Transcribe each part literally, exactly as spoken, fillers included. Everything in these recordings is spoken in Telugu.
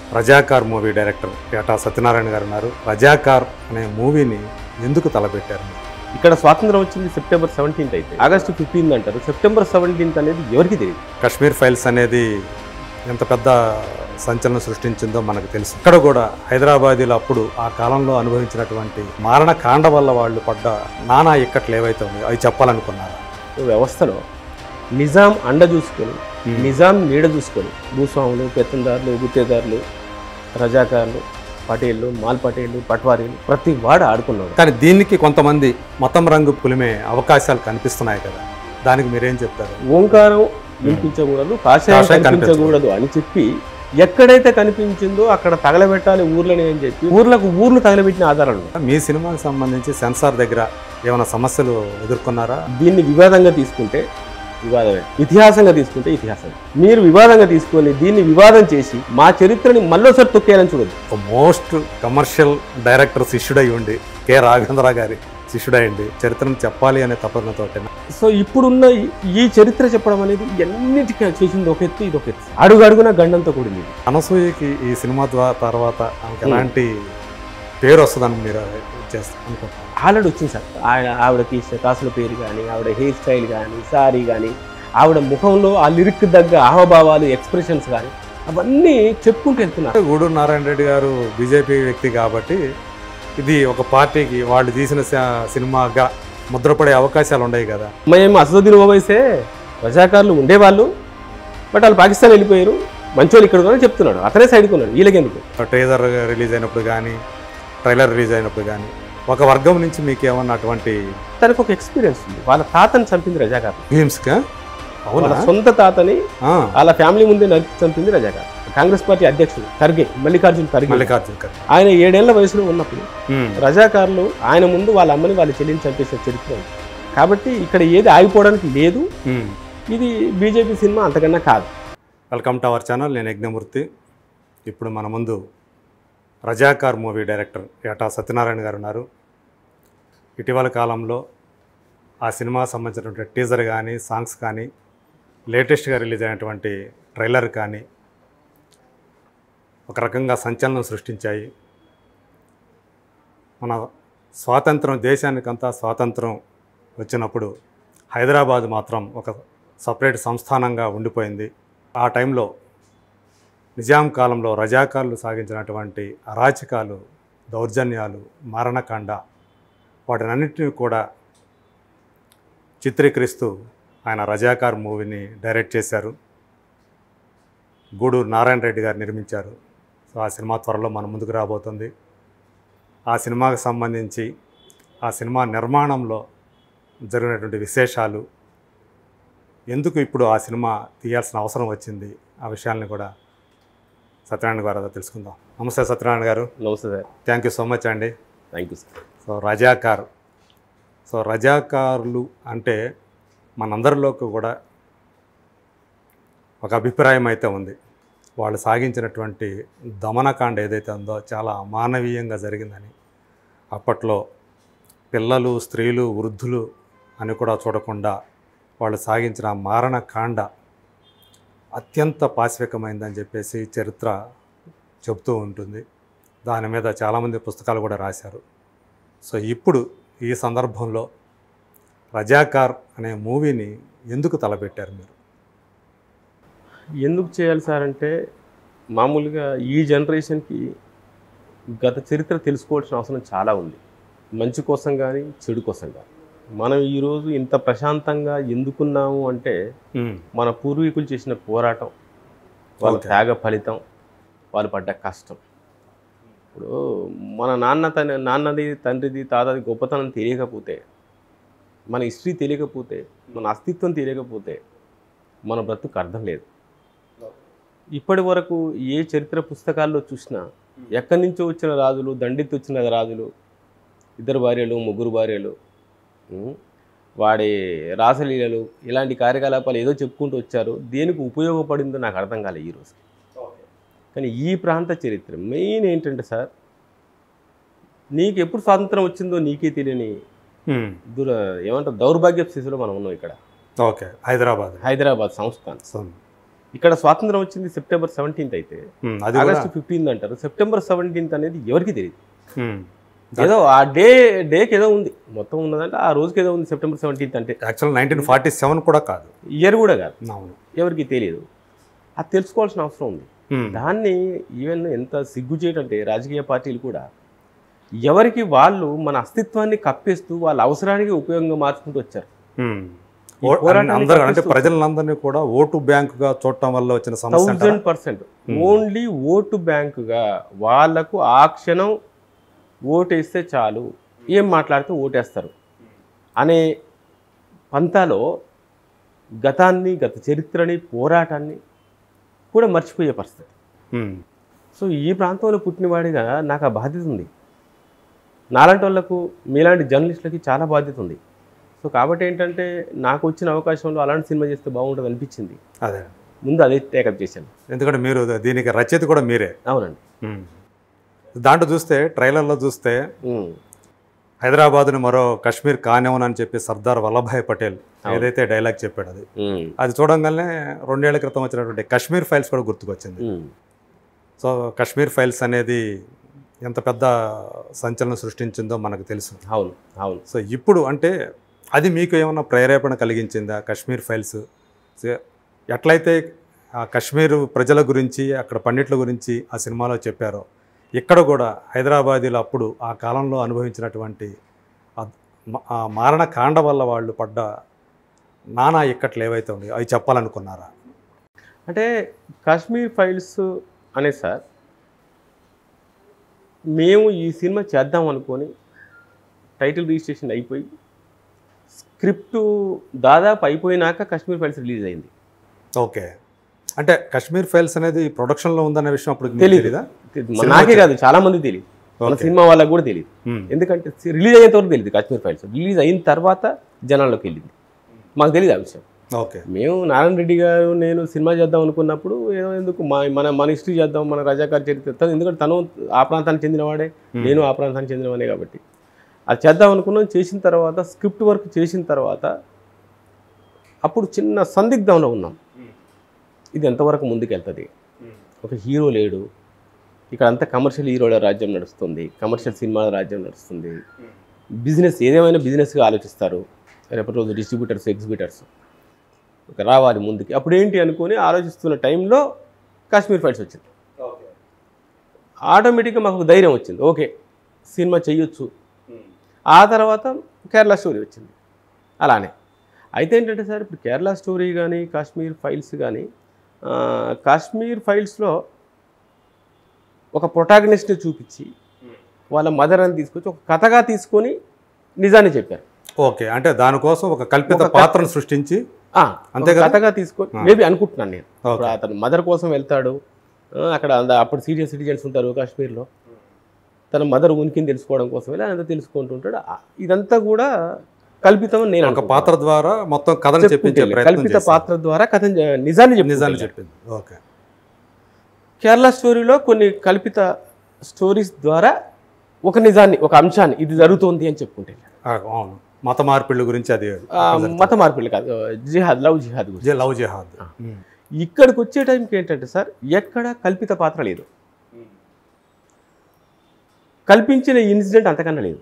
రజాకార్ మూవీ డైరెక్టర్ పేటా సత్యనారాయణ గారు ఉన్నారు. రజాకార్ అనే మూవీని ఎందుకు తలపెట్టారు? ఇక్కడ స్వాతంత్రం వచ్చింది సెప్టెంబర్ సెవెంటీన్త్ అయితే ఆగస్టు ఫిఫ్టీన్త్ అంటారు. సెప్టెంబర్ సెవెంటీన్త్ అనేది ఎవరికి తెలియదు. కశ్మీర్ ఫైల్స్ అనేది ఎంత పెద్ద సంచలనం సృష్టించిందో మనకు తెలుసు. ఇక్కడ కూడా హైదరాబాదీలో అప్పుడు ఆ కాలంలో అనుభవించినటువంటి మారణ కాండ వల్ల వాళ్ళు పడ్డ నానా ఇక్కట్లు ఏవైతే ఉన్నాయో అవి చెప్పాలనుకున్నారా? వ్యవస్థలో నిజాం అండ చూసుకొని, నిజాం నీడ చూసుకొని భూస్వాములు, పెత్తందారులు, గుత్తేదారులు, రజాకారులు, పటేళ్ళు, మాల్ పటేళ్ళు, పట్వారీలు ప్రతి వాడు ఆడుకున్నాడు. కానీ దీనికి కొంతమంది మతం రంగు పులిమే అవకాశాలు కనిపిస్తున్నాయి కదా, దానికి మీరేం చెప్తారు? ఓంకారం వినిపించకూడదు, కాషాయం కనిపించకూడదు అని చెప్పి ఎక్కడైతే కనిపించిందో అక్కడ తగలబెట్టాలి ఊర్లని అని చెప్పి ఊర్లకు ఊర్లు తగలబెట్టిన ఆధారాలు. మీ సినిమాకి సంబంధించి సెన్సార్ దగ్గర ఏమైనా సమస్యలు ఎదుర్కొన్నారా? దీన్ని వివాదంగా తీసుకుంటే వివాదమే, ఇతిహాసంగా తీసుకుంటే ఇతిహాసం. మీరు వివాదంగా తీసుకొని దీన్ని వివాదం చేసి మా చరిత్రని మళ్ళీసారి తొక్కేయాలని చూడదు. మోస్ట్ కమర్షియల్ డైరెక్టర్ శిష్యుడై ఉండి కే రాఘవేంద్ర గారి శిష్యుడైండి చరిత్రను చెప్పాలి అనే తపనతో. సో ఇప్పుడున్న ఈ చరిత్ర చెప్పడం అనేది ఎన్నిటికీ చేసింది ఒక ఎత్తు, ఇది ఒక ఎత్తు. అడుగు అడుగున గండంతో కూడింది. అనసూయకి ఈ సినిమా ద్వారా తర్వాత ఆమెకి ఎలాంటి పేరు వస్తుందని మీరు చేస్తారు అనుకుంటున్నారు? ఆల్రెడీ వచ్చింది సార్. ఆయన ఆవిడకి కాసుల పేరు కానీ, ఆవిడ హెయిర్ స్టైల్ కానీ, సారీ కానీ, ఆవిడ ముఖంలో ఆ లిరిక్ తగ్గ హావభావాలు, ఎక్స్ప్రెషన్స్ కానీ అవన్నీ చెప్పుకుంటూ వెళ్తున్నారు. గూడూరు నారాయణ రెడ్డి గారు బీజేపీ వ్యక్తి కాబట్టి ఇది ఒక పార్టీకి వాళ్ళు తీసిన సినిమాగా ముద్రపడే అవకాశాలు ఉన్నాయి కదా. మేము అసదుద్దీన్ ఓవైసే రజాకారులు ఉండేవాళ్ళు, బట్ వాళ్ళు పాకిస్తాన్ వెళ్ళిపోయారు, మంచోళ్ళు ఇక్కడ కూడా చెప్తున్నాడు. అతనే సైడ్కి ఉన్నాడు. వీళ్ళకెందుకు? ట్రైలర్ రిలీజ్ అయినప్పుడు కానీ, ట్రైలర్ రిలీజ్ అయినప్పుడు కానీ ఒక వర్గం నుంచి మీకు ఏమన్నా అటువంటి తనకు ఒక ఎక్స్పీరియన్స్ ఉంది. వాళ్ళ తాతని చంపింది రజాకారు. గేమ్స్గా వాళ్ళ సొంత తాతని వాళ్ళ ఫ్యామిలీ ముందే నరికి చంపింది రజాకారు. కాంగ్రెస్ పార్టీ అధ్యక్షుడు ఖర్గే, మల్లికార్జున్ ఖర్గే. మల్లికార్జున్ ఖర్గే ఆయన ఏడేళ్ల వయసులో ఉన్నప్పుడు రజాకారులు ఆయన ముందు వాళ్ళ అమ్మని వాళ్ళ చెల్లిని చంపేసే చరిత్ర ఉంది. కాబట్టి ఇక్కడ ఏది ఆగిపోవడానికి లేదు. ఇది బీజేపీ సినిమా అంతకన్నా కాదు. Welcome to our channel. నేను యజ్ఞమూర్తి. ఇప్పుడు మన ముందు రజాకార్ మూవీ డైరెక్టర్ పేటా సత్యనారాయణ గారు ఉన్నారు. ఇటీవల కాలంలో ఆ సినిమాకి సంబంధించినటువంటి టీజర్ కానీ, సాంగ్స్ కానీ, లేటెస్ట్గా రిలీజ్ అయినటువంటి ట్రైలర్ కానీ ఒక రకంగా సంచలనం సృష్టించాయి. మన స్వాతంత్రం, దేశానికంతా స్వాతంత్రం వచ్చినప్పుడు హైదరాబాద్ మాత్రం ఒక సపరేట్ సంస్థానంగా ఉండిపోయింది. ఆ టైంలో నిజాం కాలంలో రజాకార్లు సాగించినటువంటి అరాచకాలు, దౌర్జన్యాలు, మారణకాండ వాటినన్నింటినీ కూడా చిత్రీకరిస్తూ ఆయన రజాకార్ మూవీని డైరెక్ట్ చేశారు. గూడూరు నారాయణ రెడ్డి గారు నిర్మించారు. సో ఆ సినిమా త్వరలో మన ముందుకు రాబోతుంది. ఆ సినిమాకు సంబంధించి ఆ సినిమా నిర్మాణంలో జరిగినటువంటి విశేషాలు, ఎందుకు ఇప్పుడు ఆ సినిమా తీయాల్సిన అవసరం వచ్చింది, ఆ విషయాల్ని కూడా సత్యనారాయణ గారు తెలుసుకుందాం. నమస్తే సత్యనారాయణ గారు. నమస్తే sir. Thank you so much అండి. Thank you sir. So Razakar, so రజాకారులు అంటే మనందరిలోకి కూడా ఒక అభిప్రాయం అయితే ఉంది. వాళ్ళు సాగించినటువంటి దమనకాండ ఏదైతే ఉందో చాలా అమానవీయంగా జరిగిందని, అప్పట్లో పిల్లలు, స్త్రీలు, వృద్ధులు అని కూడా చూడకుండా వాళ్ళు సాగించిన మారణకాండ అత్యంత పాశవికమైందని చెప్పేసి చరిత్ర చెబుతూ ఉంటుంది. దాని మీద చాలామంది పుస్తకాలు కూడా రాశారు. సో ఇప్పుడు ఈ సందర్భంలో రజాకార్ అనే మూవీని ఎందుకు తలపెట్టారు మీరు? ఎందుకు చేయాలి సార్ అంటే, మామూలుగా ఈ జనరేషన్కి గత చరిత్ర తెలుసుకోవాల్సిన అవసరం చాలా ఉంది. మంచి కోసం కానీ, చెడు కోసం కానీ. మనం ఈరోజు ఇంత ప్రశాంతంగా ఎందుకున్నాము అంటే మన పూర్వీకులు చేసిన పోరాటం, వాళ్ళ త్యాగ ఫలితం, వాళ్ళు పడ్డ కష్టం. ఇప్పుడు మన నాన్న తన నాన్నది, తండ్రిది, తాతది గొప్పతనం తెలియకపోతే, మన హిస్టరీ తెలియకపోతే, మన అస్తిత్వం తెలియకపోతే మన బ్రతుకు అర్థం లేదు. ఇప్పటి వరకు ఏ చరిత్ర పుస్తకాల్లో చూసినా ఎక్కడి నుంచో వచ్చిన రాజులు, దండెత్తి వచ్చిన రాజులు, ఇద్దరు భార్యలు, ముగ్గురు భార్యలు, వాడి రాసలీలలు, ఇలాంటి కార్యకలాపాలు ఏదో చెప్పుకుంటూ వచ్చారు. దేనికి ఉపయోగపడిందో నాకు అర్థం కాలేదు ఈరోజు. కానీ ఈ ప్రాంత చరిత్ర మెయిన్ ఏంటంటే సార్, నీకు ఎప్పుడు స్వాతంత్రం వచ్చిందో నీకే తెలియని దుర ఏమంటారు దౌర్భాగ్య స్థితిలో మనం ఉన్నాం ఇక్కడ. ఓకే, హైదరాబాద్ హైదరాబాద్ సంస్థానం. ఇక్కడ స్వాతంత్రం వచ్చింది సెప్టెంబర్ సెవెంటీన్త్ అయితే ఉమ్, అది కూడా ఆగస్టు ఫిఫ్టీన్త్ అంటారు. సెప్టెంబర్ సెవెంటీన్త్ అనేది ఎవరికి తెలియదు. ఉమ్, ఏదో ఆ డే డేకి ఏదో ఉంది, మొత్తం ఉన్నదంటే ఆ రోజుకి ఏదో ఉంది సెప్టెంబర్ సెవెంటీన్త్ అంటే. యాక్చువల్ నైన్టీన్ ఫార్టీ సెవెన్ కూడా కాదు, ఇయర్ కూడా కాదు, అవును. ఎవరికి తెలియదు. అది తెలుసుకోవాల్సిన అవసరం ఉంది. ఉమ్, దాన్ని ఈవెన్ ఎంత సిగ్గు చేయటంటే రాజకీయ పార్టీలు కూడా ఎవరికి వాళ్ళు మన అస్తిత్వాన్ని కప్పేస్తూ వాళ్ళ అవసరానికి ఉపయోగంగా మార్చుకుంటూ వచ్చారు. ఉమ్. ఈ ఓ- పోరాటాన్ని అందరూ అంటే కప్పిస్తూ ప్రజలందరినీ కూడా ఓటు బ్యాంకుగా చూడటం వల్ల వచ్చిన సమస్య అంటారా? థౌజండ్ పర్సెంట్ ఓన్లీ ఓటు బ్యాంకుగా వాళ్ళకు ఆ క్షణం ఓటేస్తే చాలు, ఏం మాట్లాడితే ఓటేస్తారు అనే పంతాలో గతాన్ని, గత చరిత్రని, పోరాటాన్ని కూడా మర్చిపోయే పరిస్థితి. ఉమ్, సో ఈ ప్రాంతంలో పుట్టినవాడిగా నాకు ఆ బాధ్యత ఉంది. నాలాంటి వాళ్ళకు, మీలాంటి జర్నలిస్టులకి చాలా బాధ్యత ఉంది. సో కాబట్టి ఏంటంటే నాకు వచ్చిన అవకాశంలో అలాంటి సినిమా చేస్తే బాగుంటుంది అనిపించింది. అదే, ముందు అదే టేకప్ చేశాను. ఎందుకంటే మీరు దీనికి రచయిత కూడా మీరే. అవునండి. ఉమ్. దాంట్లో చూస్తే ట్రైలర్లో చూస్తే ఉమ్. హైదరాబాద్ని మరో కాశ్మీర్ కానివ్వను అని చెప్పి సర్దార్ వల్లభాయ్ పటేల్ ఏదైతే డైలాగ్ చెప్పాడు, అది ఉమ్. అది చూడంగానే రెండేళ్ల క్రితం వచ్చినటువంటి కాశ్మీర్ ఫైల్స్ కూడా గుర్తుకొచ్చింది. ఉమ్. సో కాశ్మీర్ ఫైల్స్ అనేది ఎంత పెద్ద సంచలనం సృష్టించిందో మనకు తెలుసు. అవును, అవును. సో ఇప్పుడు అంటే అది మీకు ఏమైనా ప్రేరేపణ కలిగించిందా కాశ్మీర్ ఫైల్స్? సో ఎట్లయితే ఆ కాశ్మీర్ ప్రజల గురించి, అక్కడ పండిట్ల గురించి ఆ సినిమాలో చెప్పారో, ఇక్కడ కూడా హైదరాబాదీలు అప్పుడు ఆ కాలంలో అనుభవించినటువంటి ఆ- ఆ మారణ కాండ వల్ల వాళ్ళు పడ్డ నానా ఇక్కట్లు ఏవైతే ఉన్నాయో అవి చెప్పాలనుకున్నారా? అంటే కాశ్మీర్ ఫైల్స్ అనే సార్, మేము ఈ సినిమా చేద్దాం అనుకొని టైటిల్ రిజిస్ట్రేషన్ అయిపోయి స్క్రిప్ట్ దాదాపు అయిపోయినాక కాశ్మీర్ ఫైల్స్ రిలీజ్ అయింది. ఓకే, అంటే కాశ్మీర్ ఫైల్స్ అనేది ప్రొడక్షన్లో ఉందన్న విషయం అప్పుడు మీకు తెలీదు. తెలీదా? నాకే కాదు, చాలా మంది తెలియదు, మన సినిమా వాళ్ళకి కూడా తెలియదు. ఉమ్, ఎందుకంటే రిలీజ్ అయ్యేంత వరకు తెలియదు కాశ్మీర్ ఫైల్స్. రిలీజ్ అయిన తర్వాత జనాల్లోకి వెళ్ళింది, మాకు తెలియదు ఆ విషయం. ఓకే. మేము నారాయణ రెడ్డి గారు నేను సినిమా చేద్దాం అనుకున్నప్పుడు ఏదో ఎందుకు మా మన మన హిస్టరీ చేద్దాం, మన రజాకార్ చరిత్ర, తను ఎందుకంటే తను ఆ ప్రాంతానికి చెందినవాడే, నేను ఆ ప్రాంతానికి చెందినవాడే, కాబట్టి అది చేద్దాం అనుకున్నాం. చేసిన తర్వాత స్క్రిప్ట్ వర్క్ చేసిన తర్వాత అప్పుడు చిన్న సందిగ్ధంలో ఉన్నాం, ఇది ఎంతవరకు ముందుకు వెళ్తుంది. ఒక హీరో లేడు ఇక్కడ, అంతా కమర్షియల్ హీరోల రాజ్యం నడుస్తుంది, కమర్షియల్ సినిమాల రాజ్యం నడుస్తుంది. బిజినెస్ ఏదేమైనా బిజినెస్గా ఆలోచిస్తారు. రేపటి రోజు డిస్ట్రిబ్యూటర్స్, ఎగ్జిబిటర్స్ రావాలి ముందుకి. అప్పుడు ఏంటి అనుకొని ఆలోచిస్తున్న టైంలో కాశ్మీర్ ఫైల్స్ వచ్చింది. ఆటోమేటిక్గా మాకు ధైర్యం వచ్చింది, ఓకే సినిమా చెయ్యొచ్చు. ఆ తర్వాత కేరళ స్టోరీ వచ్చింది. అలానే అయితే ఏంటంటే సార్, ఇప్పుడు కేరళ స్టోరీ కానీ కాశ్మీర్ ఫైల్స్ కానీ, కాశ్మీర్ ఫైల్స్లో ఒక ప్రొటాగనిస్ట్ని చూపించి వాళ్ళ మదర్ అని తీసుకొచ్చి ఒక కథగా తీసుకొని నిజాన్ని చెప్పారు. ఓకే, అంటే దానికోసం ఒక కల్పిత పాత్రను సృష్టించి అంతే కథగా తీసుకొని మేబీ అనుకుంటున్నాను నేను. ఇప్పుడు అతను మదర్ కోసం వెళ్తాడు, అక్కడ అప్పుడు సీనియర్ సిటిజన్స్ ఉంటారు కాశ్మీర్లో, తన మదర్ ఉనికిని తెలుసుకోవడం కోసం వెళ్ళి అదంతా తెలుసుకుంటుంటాడు. ఇదంతా కూడా కల్పితం. నేను ఒక పాత్ర ద్వారా మొత్తం కథను చెప్పించే ప్రయత్నం కల్పిత చేశారు. పాత్ర ద్వారా కథ నిజాన్ని నిజాన్ని చెప్పింది. చెప్పింది. ఓకే. కేరళ స్టోరీలో కొన్ని కల్పిత స్టోరీస్ ద్వారా ఒక నిజాన్ని, ఒక అంశాన్ని ఇది జరుగుతోంది అని చెప్పుకుంటే, ఆ, అవును, మత మార్పిళ్ళ గురించి అది మత మార్పిడి కాదు, జిహాద్, లవ్ జిహాద్ గురించి. లవ్ జిహాద్. ఉమ్. ఇక్కడికి వచ్చే టైంకి ఏంటంటే సార్, ఎక్కడ కల్పిత పాత్ర లేదు, కల్పించిన ఇన్సిడెంట్ అంతకన్నా లేదు.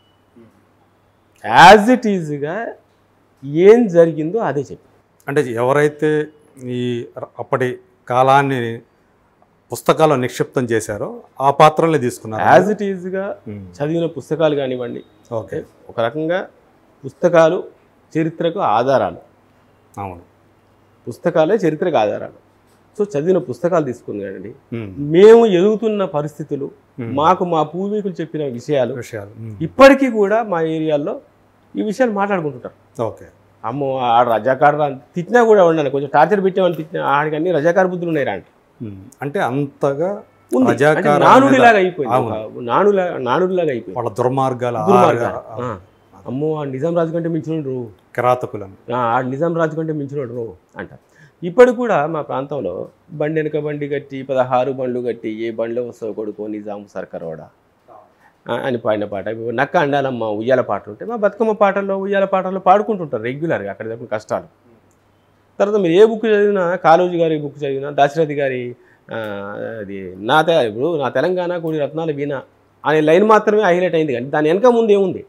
యాజ్ ఇట్ ఈజ్గా ఏం జరిగిందో అదే చెప్పి, అంటే ఎవరైతే ఈ అప్పటి కాలాన్ని పుస్తకాల్లో నిక్షిప్తం చేశారో ఆ పాత్రల్ని తీసుకున్నారు. యాజ్ ఇట్ ఈజ్గా చదివిన పుస్తకాలు కానివ్వండి, ఓకే, ఒక రకంగా పుస్తకాలు చరిత్రకు ఆధారాలు. అవును, పుస్తకాలే చరిత్రకు ఆధారాలు. సో చదివిన పుస్తకాలు తీసుకుని కానండి, ఉమ్. మేము ఎదుగుతున్న పరిస్థితులు, ఉమ్. మాకు మా పూర్వీకులు చెప్పిన విషయాలు, విషయాలు ఉమ్. ఇప్పటికీ కూడా మా ఏరియాలో ఈ విషయాలు మాట్లాడుకుంటుంటారు. ఓకే. అమ్మో ఆ రజాకారు తిట్టినా కూడా ఉన్నాను, కొంచెం టార్చర్ పెట్టామని తిట్టినా ఆడికి అన్ని రజాకారు బుద్ధులు ఉన్నాయి రా అంటే. ఉమ్. అంటే అంతగా ఉంది. అంటే రజాకార నానుడిలాగా అయిపోయింది, అవును. ఒక నానులా నానుడిలాగా అయిపోయింది. వాళ్ళ దుర్మార్గాల దుర్మార్గాలు. ఆ. అమ్మో ఆ నిజాం రాజు కంటే మించినోడు, కిరాతకులను. ఆ నిజాం రాజు కంటే మించినోడు అంటారు. ఇప్పుడు కూడా మా ప్రాంతంలో బండి వెనక బండి కట్టి పదహారు బండ్లు కట్టి ఏ బండ్లో వస్తావు కొడుకో నిజాం సర్కరోడా అని పాడిన పాట. నక్క అండాలమ్మ ఉయ్యాల పాటలు ఉంటాయి, మా బతుకమ్మ పాటల్లో ఉయ్యాల పాటల్లో పాడుకుంటుంటారు రెగ్యులర్గా అక్కడ దగ్గర కష్టాలు. తర్వాత మీరు ఏ బుక్ చదివినా, కాళోజీ గారి బుక్ చదివినా, దాశరథి గారి ఆ, అది నా తె ఇప్పుడు నా తెలంగాణ కొన్ని రత్నాల వీణ అనే లైన్ మాత్రమే హైలైట్ అయింది, కానీ దాని వెనక ముందు ఏముంది?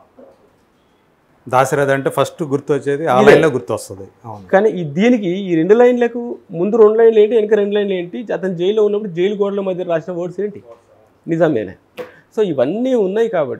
దాశరథి అంటే ఫస్ట్ గుర్తు వచ్చేది ఆ లైన్లో గుర్తు వస్తుంది. అవును. కానీ ఈ దీనికి ఈ రెండు లైన్లకు ముందు రెండు లైన్లు ఏంటి, వెనక రెండు లైన్లు ఏంటి, అతను జైల్లో ఉన్నప్పుడు జైలు గోడల మధ్య రాసిన వర్డ్స్ ఏంటి? నిజమేనే. సో ఇవన్నీ ఉన్నాయి కాబట్టి